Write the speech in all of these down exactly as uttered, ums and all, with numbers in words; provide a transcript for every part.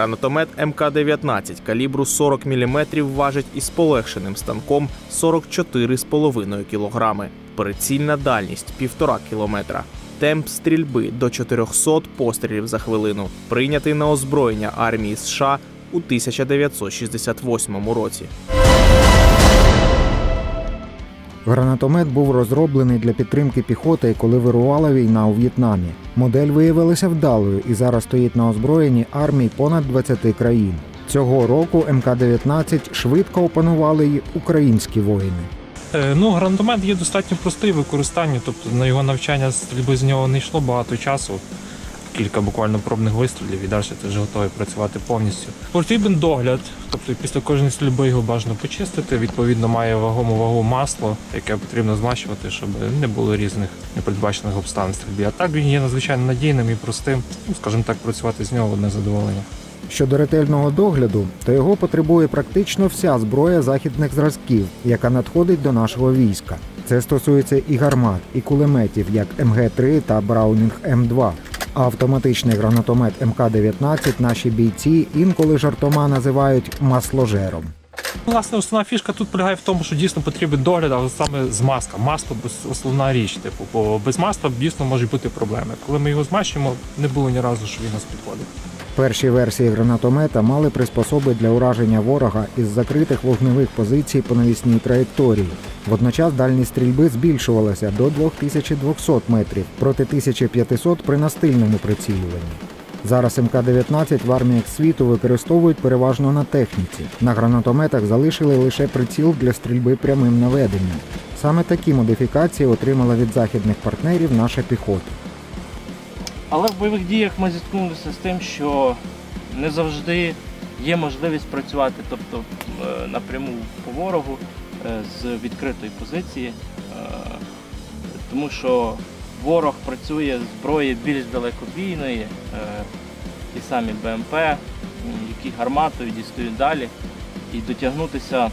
Гранатомет М К дев'ятнадцять калібру сорок міліметрів важить із полегшеним станком сорок чотири з половиною кілограми. Прицільна дальність – півтора кілометра. Темп стрільби – до чотирьохсот пострілів за хвилину. Прийнятий на озброєння армії США у тисяча дев'ятсот шістдесят восьмому році. Гранатомет був розроблений для підтримки піхоти, коли вирувала війна у В'єтнамі. Модель виявилася вдалою і зараз стоїть на озброєнні армій понад двадцяти країн. Цього року М К дев'ятнадцять швидко опанували й українські воїни. Ну, гранатомет є достатньо простий в використанні, тобто на його навчання стрільби з нього не йшло багато часу. Кілька буквально пробних вистрілів і далі ти вже готовий працювати повністю. Потрібен догляд, тобто після кожної стрільби його бажано почистити. Відповідно, має вагому вагу масло, яке потрібно змащувати, щоб не було різних непередбачених обставин в стрільбі. А так він є надзвичайно надійним і простим, ну, скажімо так, працювати з нього одне задоволення. Щодо ретельного догляду, то його потребує практично вся зброя західних зразків, яка надходить до нашого війська. Це стосується і гармат, і кулеметів, як М Г три та Браунінг М два. А автоматичний гранатомет М К дев'ятнадцять наші бійці інколи жартома називають масложером. Власне, основна фішка тут полягає в тому, що дійсно потрібен догляд, але саме з маска. Масло – основна річ, типу, бо без масла дійсно можуть бути проблеми. Коли ми його змащуємо, не було ні разу, що він нас підходив. Перші версії гранатомета мали приспособи для ураження ворога із закритих вогневих позицій по навісній траєкторії. Водночас дальність стрільби збільшувалася до двох тисяч двохсот метрів проти тисячі п'ятисот при настильному прицілюванні. Зараз М К дев'ятнадцять в арміях світу використовують переважно на техніці. На гранатометах залишили лише приціл для стрільби прямим наведенням. Саме такі модифікації отримала від західних партнерів наша піхота. Але в бойових діях ми зіткнулися з тим, що не завжди є можливість працювати, тобто напряму по ворогу з відкритої позиції, тому що ворог працює з зброї більш далекобійної, ті самі Б М П, які гарматою дістають далі, і дотягнутися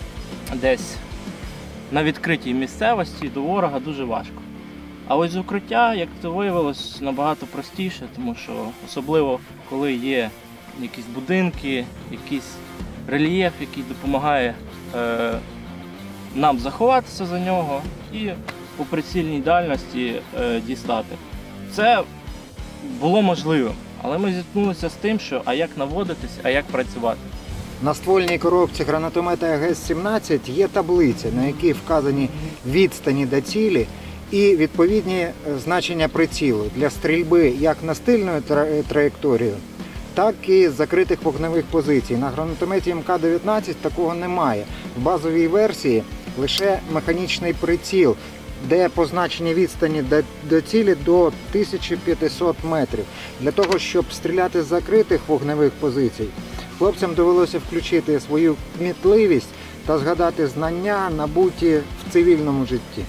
десь на відкритій місцевості до ворога дуже важко. А ось з укриття, як це виявилось, набагато простіше, тому що особливо коли є якісь будинки, якийсь рельєф, який допомагає е, нам заховатися за нього і по прицільній дальності е, дістати. Це було можливим, але ми зіткнулися з тим, що а як наводитись, а як працювати. На ствольній коробці гранатомета А Г С сімнадцять є таблиця, на якій вказані відстані до цілі і відповідні значення прицілу для стрільби як настильною траєкторією, так і з закритих вогневих позицій. На гранатометі М К дев'ятнадцять такого немає. В базовій версії лише механічний приціл, де позначені відстані до цілі до тисячі п'ятисот метрів. Для того, щоб стріляти з закритих вогневих позицій, хлопцям довелося включити свою кмітливість та згадати знання, набуті в цивільному житті.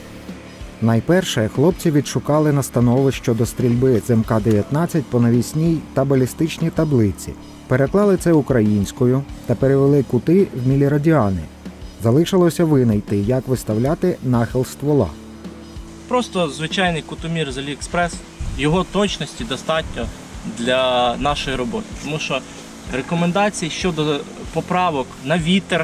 Найперше, хлопці відшукали настанови щодо стрільби з М К дев'ятнадцять по навісній та балістичній таблиці. Переклали це українською та перевели кути в мілірадіани. Залишилося винайти, як виставляти нахил ствола. Просто звичайний кутомір з Аліекспрес, його точності достатньо для нашої роботи. Тому що рекомендацій щодо поправок на вітер,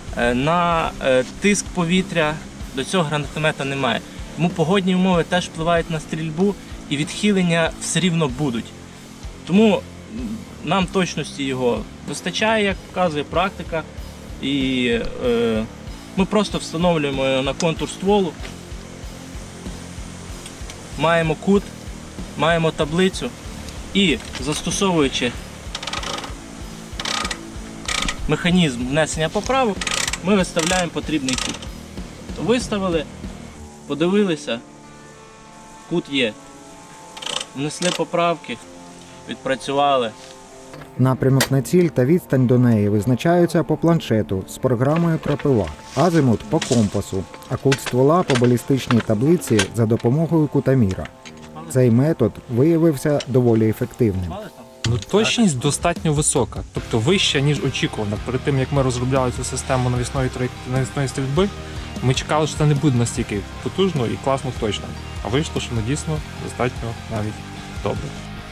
на тиск повітря до цього гранатомета немає. Тому погодні умови теж впливають на стрільбу і відхилення все рівно будуть. Тому нам точності його вистачає, як показує практика. І е, ми просто встановлюємо його на контур стволу, маємо кут, маємо таблицю і, застосовуючи механізм внесення поправок, ми виставляємо потрібний кут. Виставили, подивилися, кут є. Внесли поправки, відпрацювали. Напрямок на ціль та відстань до неї визначаються по планшету з програмою крапива, азимут по компасу, а кут ствола по балістичній таблиці за допомогою кутоміра. Цей метод виявився доволі ефективним. Ну, точність достатньо висока, тобто вища, ніж очікувано. Перед тим, як ми розробляли цю систему навісної, навісної стрільби, ми чекали, що це не буде настільки потужно і класно точно. А вийшло, що воно дійсно достатньо навіть добре.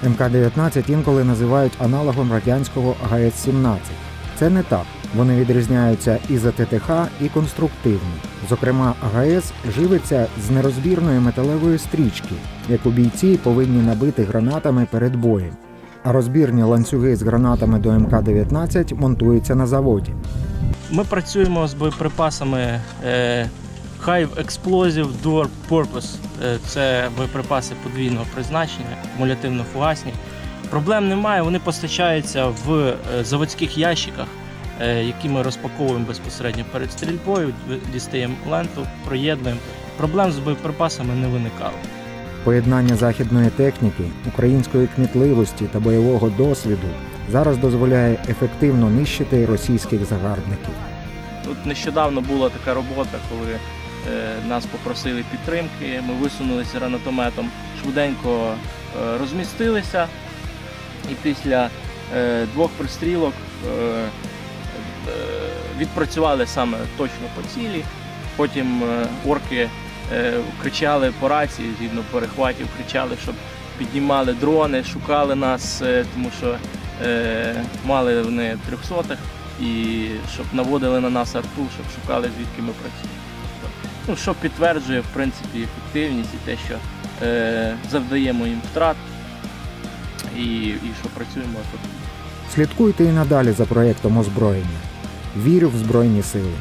ем ка дев'ятнадцять інколи називають аналогом радянського га ес сімнадцять. Це не так. Вони відрізняються і за те те ха, і конструктивно. Зокрема, га ес живиться з нерозбірної металевої стрічки, яку бійці повинні набити гранатами перед боєм. А розбірні ланцюги з гранатами до ем ка дев'ятнадцять монтуються на заводі. Ми працюємо з боєприпасами е, High Explosive Dual Purpose. Е, це боєприпаси подвійного призначення, кумулятивно-фугасні. Проблем немає, вони постачаються в е, заводських ящиках, е, які ми розпаковуємо безпосередньо перед стрільбою, дістаємо ленту, проєднуємо. Проблем з боєприпасами не виникало. Поєднання західної техніки, української кмітливості та бойового досвіду зараз дозволяє ефективно нищити російських загарбників. Тут нещодавно була така робота, коли е, нас попросили підтримки, ми висунулися гранатометом, швиденько е, розмістилися і після е, двох пристрілок е, е, відпрацювали саме точно по цілі. Потім е, орки е, кричали по рації, згідно перехватів, кричали, щоб піднімали дрони, шукали нас, е, тому що е, мали вони трьохсотих. І щоб наводили на нас арту, щоб шукали, звідки ми працюємо. Ну, що підтверджує, в принципі, ефективність і те, що е, завдаємо їм втрат і, і що працюємо ефективно. Слідкуйте і надалі за проєктом озброєння. Вірю в Збройні Сили.